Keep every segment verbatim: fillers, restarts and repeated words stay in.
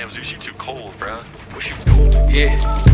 Damn, Zeus, you too cold, bruh. What you doing? Yeah,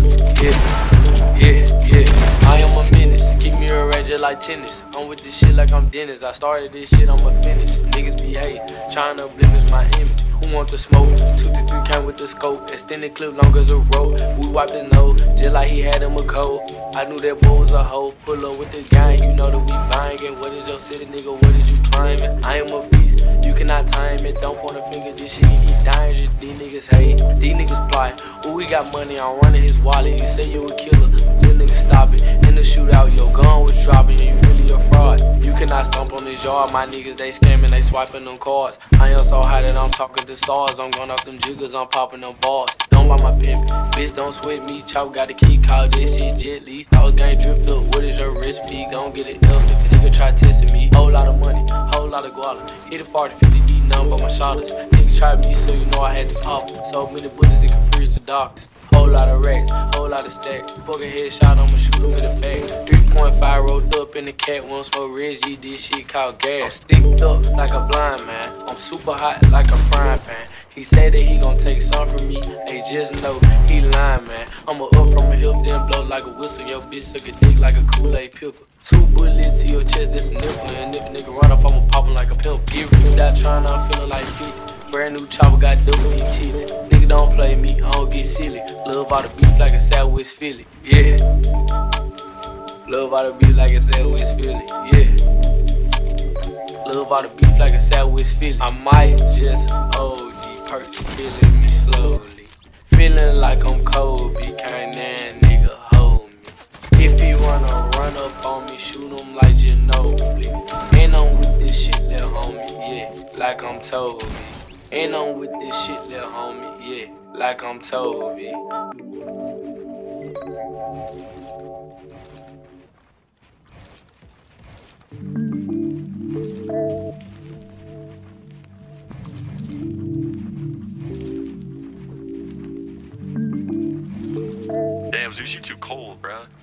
yeah, yeah, yeah. I am a menace. Keep me arranged like tennis. I'm with this shit like I'm Dennis. I started this shit, I'ma finish. Niggas be hating, trying to blemish my image. Who want the smoke? Two to three came with the scope. Extended clip long as a rope. We wiped his nose, just like he had him a cold. I knew that boy was a hoe. Pull up with the gang, you know that we bangin'. What is your city, nigga? What is you climbing? I am a beast, you cannot time it. Don't point a finger, this shit he dangerous. These niggas hate, these niggas plot. Ooh, we got money, I'm running his wallet. You say you a killer, little nigga stop it. In the shootout, your gun was dropping, you really a fraud. You cannot stomp on this yard, my niggas they scamming, they swiping them cards. I am so high that I'm talking to stars. I'm going off them jiggers, I'm popping them bars. Don't buy my pimp, bitch don't sweat me. Chop got a key, call this shit jet lease. Thought gang dripped up, what is your recipe? Gon' get it else if a nigga try testing me. Whole lot of money, whole lot of guala. Hit a party, fifty D, none but my shoulders. Nigga tried me, so you know I had to pop. So many bullets, it can freeze the doctors. Whole lot of racks, whole lot of stacks. Fuck a headshot, I'ma shoot him in the back. three point five rolled up in the cat, won't smoke Reggie, this shit called gas. I'm sticked up like a blind man, I'm super hot like a frying pan. He said that he gon' take some from me, they just know he lying, man. I'ma up from a hill, then blow like a whistle. Your bitch suck a dick like a Kool-Aid pickle. Two bullets to your chest, this a nipple. And if a nigga run up, I'ma pop him like a pimp. Get rich, stop trying, I'm feeling like fifty. Brand new chopper, got double D titties. Nigga don't play me, I don't get silly. Love all the beef like a Southwest Philly, yeah. Love all the beef like a Southwest Philly, yeah. Love all the beef like a Southwest Philly. I might just O D perks, killing me slowly. Feeling like I'm Kobe, can't that nigga hold me. If he wanna run up on me, shoot him like Ginobili. And I'm with this shit, little homie, yeah, like I'm Toby. And I'm with this shit, little homie, yeah, like I'm Toby. Damn, Zeus, you too cold, bruh.